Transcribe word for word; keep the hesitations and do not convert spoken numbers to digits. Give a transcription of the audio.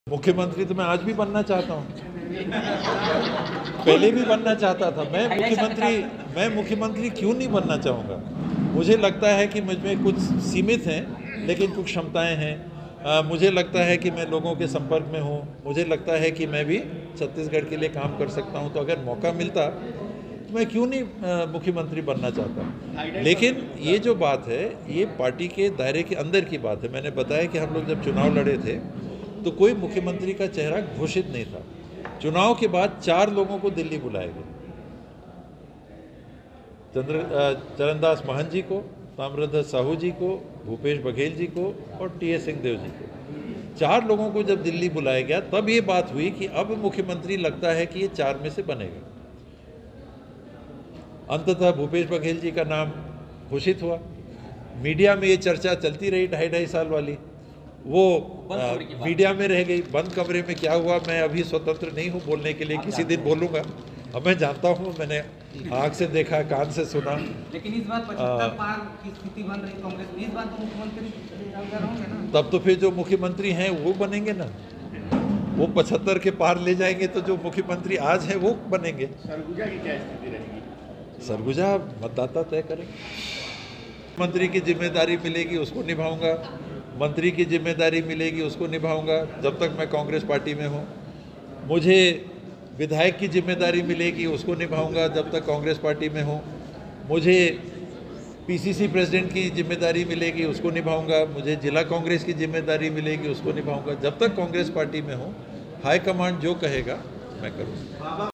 मुख्यमंत्री तो मैं आज भी बनना चाहता हूँ, पहले भी बनना चाहता था। मैं मुख्यमंत्री मैं मुख्यमंत्री क्यों नहीं बनना चाहूँगा? मुझे लगता है कि मुझ में कुछ सीमित हैं, लेकिन कुछ क्षमताएं हैं। आ, मुझे लगता है कि मैं लोगों के संपर्क में हूँ। मुझे लगता है कि मैं भी छत्तीसगढ़ के लिए काम कर सकता हूँ। तो अगर मौका मिलता तो मैं क्यों नहीं मुख्यमंत्री बनना चाहता। लेकिन ये जो बात है, ये पार्टी के दायरे के अंदर की बात है। मैंने बताया कि हम लोग जब चुनाव लड़े थे तो कोई मुख्यमंत्री का चेहरा घोषित नहीं था। चुनाव के बाद चार लोगों को दिल्ली बुलाया गया, चंद्र चरणदास महंत जी को, ताम्रध्वज साहू जी को, भूपेश बघेल जी को और टी एस सिंहदेव जी को। चार लोगों को जब दिल्ली बुलाया गया तब ये बात हुई कि अब मुख्यमंत्री लगता है कि ये चार में से बनेगा। अंततः भूपेश बघेल जी का नाम घोषित हुआ। मीडिया में ये चर्चा चलती रही ढाई ढाई साल वाली, वो आ, मीडिया में रह गई। बंद कमरे में क्या हुआ, मैं अभी स्वतंत्र नहीं हूँ बोलने के लिए, किसी दिन बोलूँगा। अब मैं जानता हूँ, मैंने आँख से देखा, कान से सुना। लेकिन इस बार पचहत्तर पार की स्थिति बन रही कांग्रेस, इस बार तो मुख्यमंत्री होंगे ना। तब तो फिर जो मुख्यमंत्री हैं वो बनेंगे ना, वो पचहत्तर के पार ले जाएंगे तो जो मुख्यमंत्री आज है वो बनेंगे। सरगुजा की क्या स्थिति रहेगी? सरगुजा मतदाता तय करेंगे। मंत्री की जिम्मेदारी मिलेगी उसको निभाऊंगा, मंत्री की जिम्मेदारी मिलेगी उसको निभाऊंगा जब तक मैं कांग्रेस पार्टी में हूँ। मुझे विधायक की जिम्मेदारी मिलेगी उसको निभाऊंगा जब तक कांग्रेस पार्टी में हूँ। मुझे पी सी सी प्रेसिडेंट की जिम्मेदारी मिलेगी उसको निभाऊंगा। मुझे जिला कांग्रेस की जिम्मेदारी मिलेगी उसको निभाऊंगा जब तक कांग्रेस पार्टी में हूँ। हाईकमांड जो कहेगा मैं करूँगा।